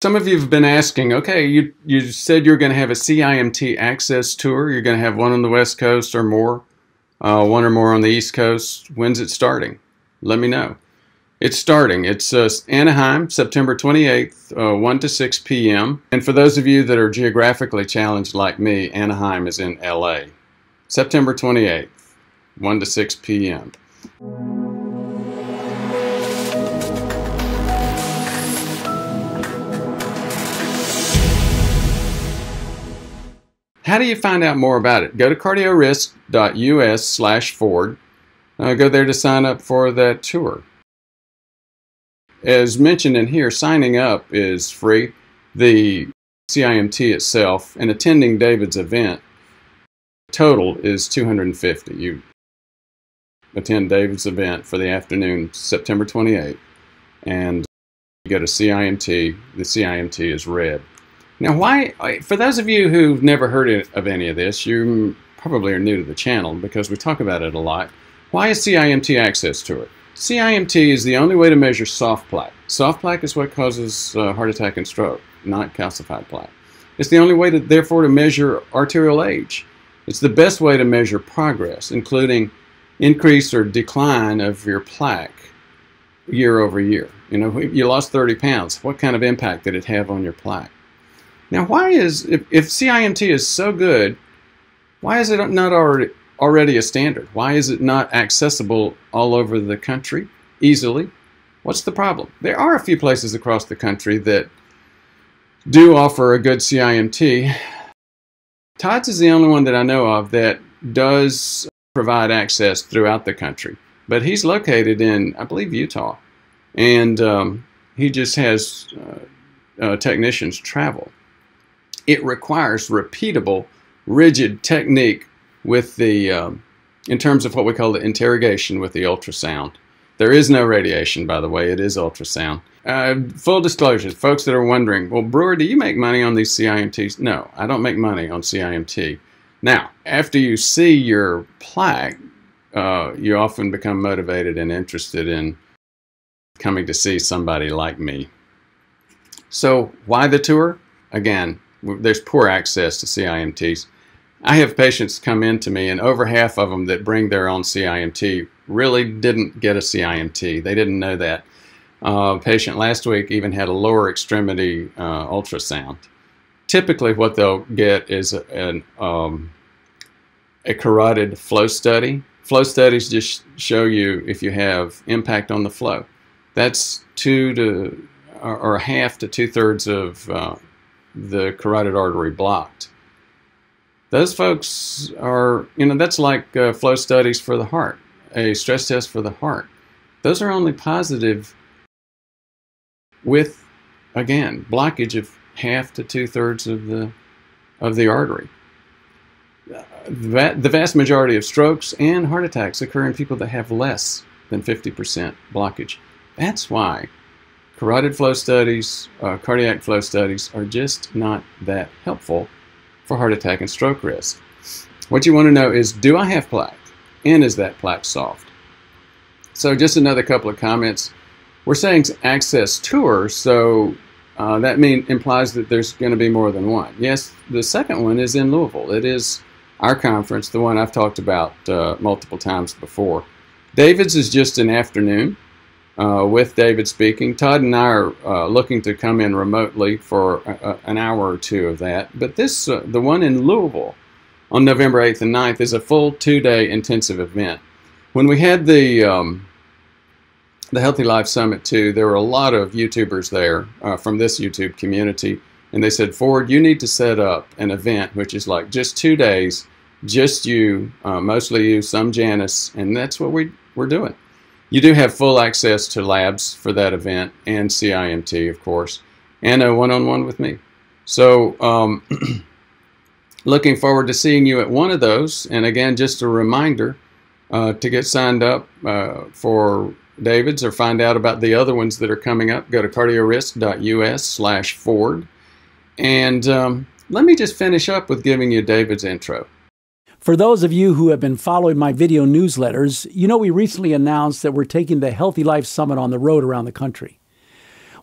Some of you have been asking, okay, you said you're going to have a CIMT access tour. You're going to have one on the West Coast or more, one or more on the East Coast. When's it starting? Let me know. It's starting. It's Anaheim, September 28th, 1 to 6 p.m. And for those of you that are geographically challenged like me, Anaheim is in LA. September 28th, 1 to 6 p.m. How do you find out more about it? Go to cardiorisk.us/Ford. Go there to sign up for that tour. As mentioned in here, signing up is free. The CIMT itself and attending David's event total is $250. You attend David's event for the afternoon, September 28th, and you go to CIMT. The CIMT is red. Now, why, for those of you who've never heard of any of this, you probably are new to the channel because we talk about it a lot. Why is CIMT access to it? CIMT is the only way to measure soft plaque. Soft plaque is what causes heart attack and stroke, not calcified plaque. It's the only way, therefore, to measure arterial age. It's the best way to measure progress, including increase or decline of your plaque year over year. You know, you lost 30 pounds. What kind of impact did it have on your plaque? Now, why is, if CIMT is so good, why is it not already a standard? Why is it not accessible all over the country easily? What's the problem? There are a few places across the country that do offer a good CIMT. Todd's is the only one that I know of that does provide access throughout the country. But he's located in, I believe, Utah. And he just has technicians travel. It requires repeatable, rigid technique with the, in terms of what we call the interrogation with the ultrasound. There is no radiation, by the way. It is ultrasound. Full disclosure, folks that are wondering, well, Brewer, do you make money on these CIMTs? No, I don't make money on CIMT. Now, after you see your plaque, you often become motivated and interested in coming to see somebody like me. So why the tour? Again, there's poor access to CIMTs. I have patients come in to me, and over half of them that bring their own CIMT really didn't get a CIMT. They didn't know that. A patient last week even had a lower extremity ultrasound. Typically what they'll get is a carotid flow study. Flow studies just show you if you have impact on the flow. That's a half to 2/3 of the carotid artery blocked. Those folks are, you know, that's like flow studies for the heart, a stress test for the heart. Those are only positive with, again, blockage of half to 2/3 of the artery. The vast majority of strokes and heart attacks occur in people that have less than 50% blockage. That's why carotid flow studies, cardiac flow studies are just not that helpful for heart attack and stroke risk. What you want to know is, do I have plaque? And is that plaque soft? So just another couple of comments. We're saying access tour, so that implies that there's going to be more than one. Yes, the second one is in Louisville. It is our conference, the one I've talked about multiple times before. David's is just an afternoon with David speaking. Todd and I are looking to come in remotely for an hour or two of that. But this, the one in Louisville on November 8th and 9th, is a full 2-day intensive event. When we had the Healthy Life Summit too, there were a lot of YouTubers there from this YouTube community, and they said, Ford, you need to set up an event which is like just 2 days, just you, mostly you, some Janice, and that's what we're doing. You do have full access to labs for that event and CIMT, of course, and a one-on-one with me. So looking forward to seeing you at one of those. And again, just a reminder to get signed up for David's or find out about the other ones that are coming up, go to cardiorisk.us/Ford. And let me just finish up with giving you David's intro. For those of you who have been following my video newsletters, you know we recently announced that we're taking the Healthy Life Summit on the road around the country.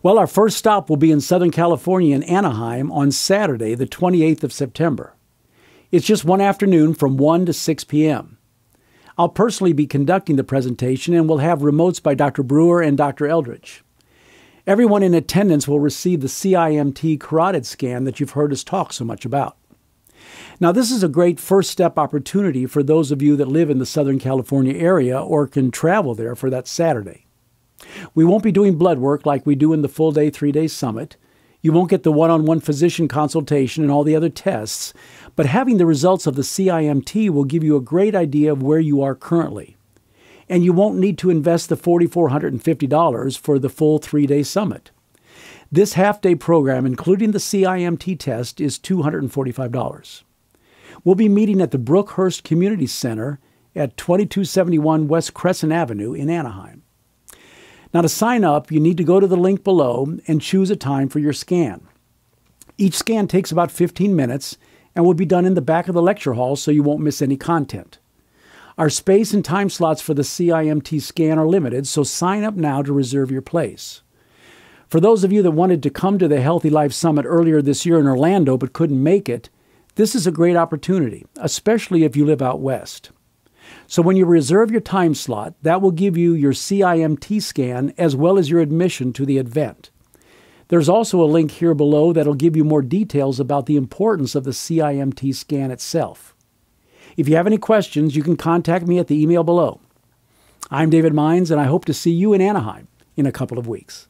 Well, our first stop will be in Southern California in Anaheim on Saturday, the 28th of September. It's just one afternoon from 1 to 6 p.m. I'll personally be conducting the presentation, and we'll have remotes by Dr. Brewer and Dr. Eldridge. Everyone in attendance will receive the CIMT carotid scan that you've heard us talk so much about. Now, this is a great first step opportunity for those of you that live in the Southern California area or can travel there for that Saturday. We won't be doing blood work like we do in the full-day, 3-day summit. You won't get the one-on-one physician consultation and all the other tests, but having the results of the CIMT will give you a great idea of where you are currently. And you won't need to invest the $4,450 for the full 3-day summit. This half-day program, including the CIMT test, is $245. We'll be meeting at the Brookhurst Community Center at 2271 West Crescent Avenue in Anaheim. Now, to sign up, you need to go to the link below and choose a time for your scan. Each scan takes about 15 minutes and will be done in the back of the lecture hall so you won't miss any content. Our space and time slots for the CIMT scan are limited, so sign up now to reserve your place. For those of you that wanted to come to the Healthy Life Summit earlier this year in Orlando but couldn't make it, this is a great opportunity, especially if you live out west. So when you reserve your time slot, that will give you your CIMT scan as well as your admission to the event. There's also a link here below that'll give you more details about the importance of the CIMT scan itself. If you have any questions, you can contact me at the email below. I'm David Mines, and I hope to see you in Anaheim in a couple of weeks.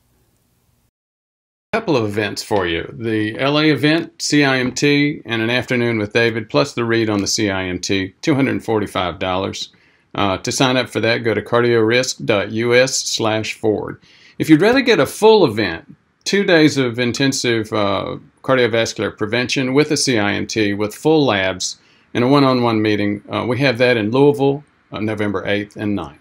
A couple of events for you. The LA event, CIMT, and an afternoon with David, plus the read on the CIMT, $245. To sign up for that, go to cardiorisk.us/forward. If you'd rather get a full event, 2 days of intensive cardiovascular prevention with a CIMT with full labs and a one-on-one meeting, we have that in Louisville, November 8th and 9th.